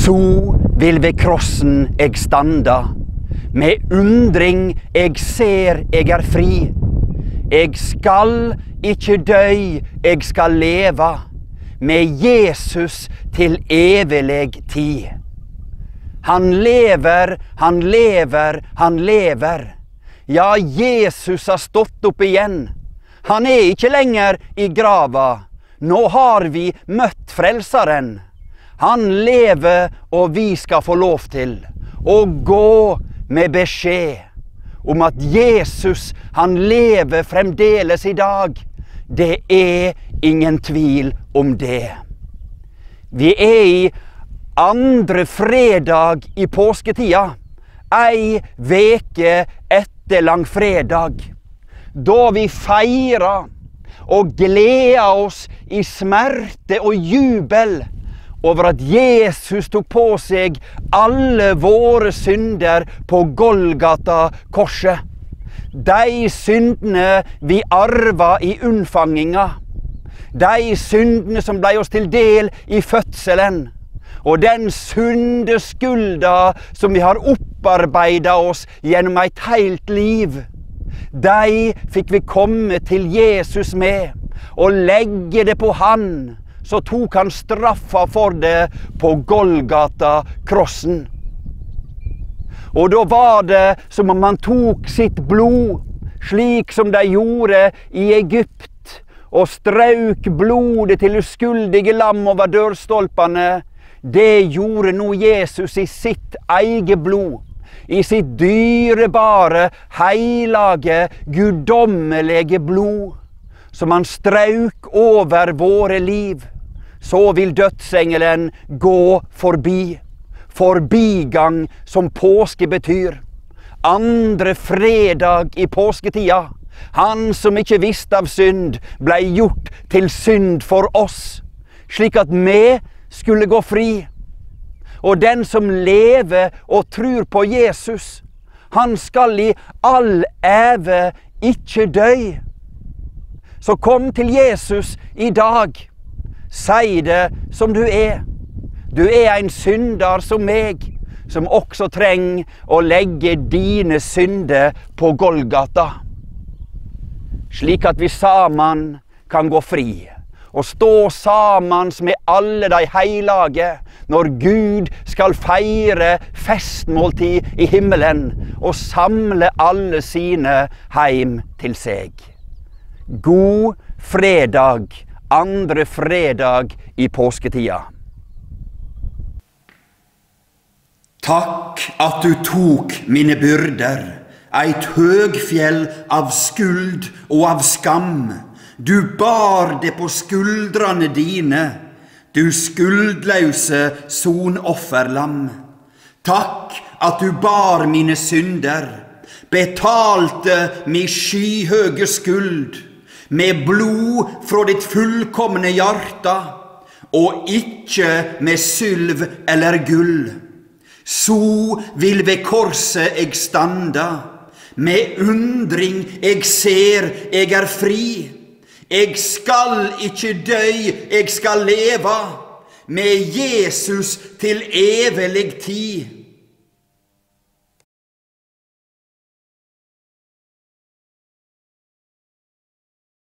Så vil ved krossen eg standa, med undring eg ser eg er fri. Eg skal ikkje døy, eg skal leva, med Jesus til evig tid. Han lever, han lever, han lever. Ja, Jesus har stått opp igjen. Han er ikke lenger i grava. Nå har vi møtt frelseren. Han lever, og vi skal få lov til å gå med beskjed om at Jesus, han lever fremdeles i dag. Det er ingen tvil om det. Vi er i andre fredag i påsketida, ei veke etter langfredag, da vi feirer og gleder oss i smerte og jubel over at Jesus tok på seg alle våre synder på Golgata korset. De syndene vi arva i unnfanginga, de syndene som ble oss til del i fødselen, og den syndeskulda som vi har opparbeidet oss gjennom et helt liv, de fikk vi komme til Jesus med og legge det på han. Så tok han straffa for det på Golgata krossen. Og da var det som om han tok sitt blod, slik som de gjorde i Egypt, og strauk blodet til uskyldige lam over dørstolpene. Det gjorde nå Jesus i sitt eget blod, i sitt dyrebare, heilage, guddommelige blod, som han strauk over våre liv. Så vil dødsengelen gå forbi. Forbigang som påske betyr. Andre fredag i påsketida. Han som ikke visste av synd, ble gjort til synd for oss, slik at vi skulle gå fri. Og den som lever og tror på Jesus, han skal i all æve ikke dø. Så kom til Jesus i dag. Si det som du er. Du er en synder som meg, som også trenger å legge dine synder på Golgata. Slik at vi sammen kan gå fri, og stå sammen med alle de heilage, når Gud skal feire festmåltid i himmelen, og samle alle sine heim til seg. God fredag, andre fredag i påsketida. Takk at du tok mine byrder, et høgfjell av skuld og av skam. Du bar det på skuldrene dine, du skuldløse sonofferlam. Takk at du bar mine synder, betalte min skyhøge skuld, med blod fra ditt fullkomne hjärta, og ikke med sylv eller gull. Så vil ved korset eg standa, med undring eg ser eg er fri. Eg skal ikke døy, eg skal leva, med Jesus til evig tid.